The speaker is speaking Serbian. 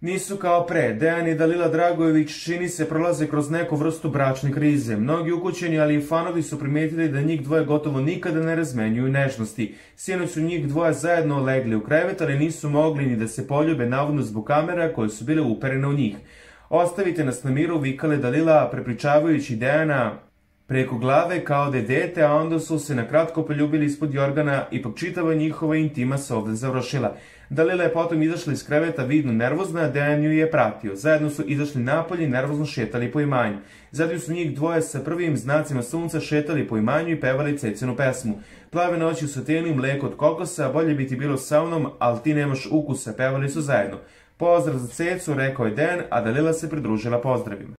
Nisu kao pre, Dejan i Dalila Dragojević čini se prolaze kroz neku vrstu bračne krize. Mnogi ukućeni, ali i fanovi su primetili da njih dvoje gotovo nikada ne razmenjuju nežnosti. Sinoć su njih dvoje zajedno legli u krevet, ali nisu mogli ni da se poljube navodno zbog kamera koje su bile uperene u njih. Ostavite nas na miru, vikale Dalila prepričavajući Dejana preko glave kao da je dete, a onda su se na kratko poljubili ispod jorgana, ipak čitava njihova intima se ovde završila. Dalila je potom izašla iz kreveta vidno nervozna, a Dejan ju je pratio. Zajedno su izašli napolje i nervozno šetali po imanju. Zatim su njih dvoje sa prvim znacima sunca šetali po imanju i pevali Cecinu pesmu. Plave noći u sateni, mleko od kokosa, bolje bi ti bilo sa mnom, ali ti nemaš ukusa, pevali su zajedno. Pozdrav za Cecu, rekao je Dejan, a Dalila se pridružila pozdravima.